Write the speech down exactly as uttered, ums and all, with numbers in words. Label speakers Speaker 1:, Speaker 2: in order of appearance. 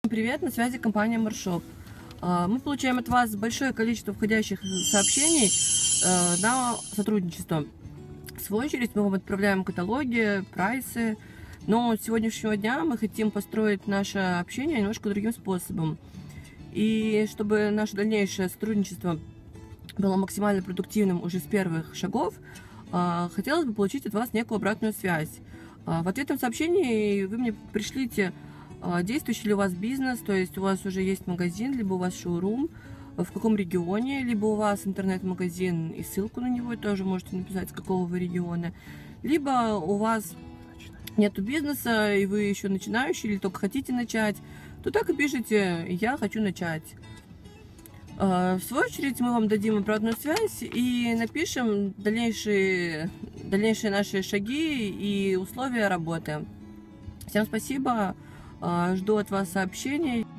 Speaker 1: Привет, на связи компания Маршоп. Мы получаем от вас большое количество входящих сообщений на сотрудничество. В свою очередь мы вам отправляем каталоги, прайсы, но с сегодняшнего дня мы хотим построить наше общение немножко другим способом. И чтобы наше дальнейшее сотрудничество было максимально продуктивным уже с первых шагов, хотелось бы получить от вас некую обратную связь. В ответном сообщении вы мне пришлите, действующий ли у вас бизнес, то есть у вас уже есть магазин, либо у вас шоурум, в каком регионе, либо у вас интернет-магазин и ссылку на него тоже можете написать, с какого вы региона, либо у вас нету бизнеса и вы еще начинающий или только хотите начать, то так и пишите «Я хочу начать». В свою очередь мы вам дадим обратную связь и напишем дальнейшие, дальнейшие наши шаги и условия работы. Всем спасибо, жду от вас сообщений.